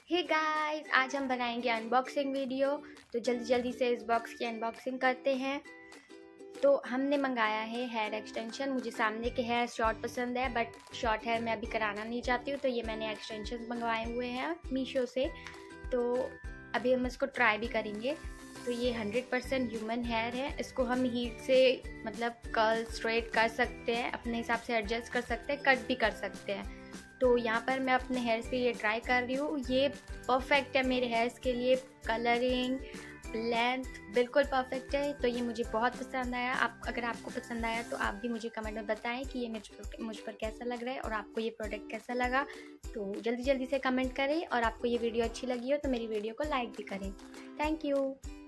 Hey guys, आज हम बनाएंगे अनबॉक्सिंग वीडियो। तो जल्दी जल्दी से इस बॉक्स की अनबॉक्सिंग करते हैं। तो हमने मंगाया है हेयर एक्सटेंशन। मुझे सामने के हेयर शॉर्ट पसंद है, बट शॉर्ट हेयर मैं अभी कराना नहीं चाहती हूँ, तो ये मैंने एक्सटेंशन मंगवाए हुए हैं मीशो से। तो अभी हम इसको ट्राई भी करेंगे। तो ये 100% ह्यूमन हेयर है। इसको हम हीट से मतलब कर्ल स्ट्रेट कर सकते हैं, अपने हिसाब से एडजस्ट कर सकते हैं, कट भी कर सकते हैं। तो यहाँ पर मैं अपने हेयर्स पे ये ट्राई कर रही हूँ। ये परफेक्ट है मेरे हेयर्स के लिए। कलरिंग, लेंथ बिल्कुल परफेक्ट है। तो ये मुझे बहुत पसंद आया। अगर आपको पसंद आया तो आप भी मुझे कमेंट में बताएं कि ये मुझ पर कैसा लग रहा है और आपको ये प्रोडक्ट कैसा लगा। तो जल्दी जल्दी से कमेंट करें, और आपको ये वीडियो अच्छी लगी हो तो मेरी वीडियो को लाइक भी करें। Thank you.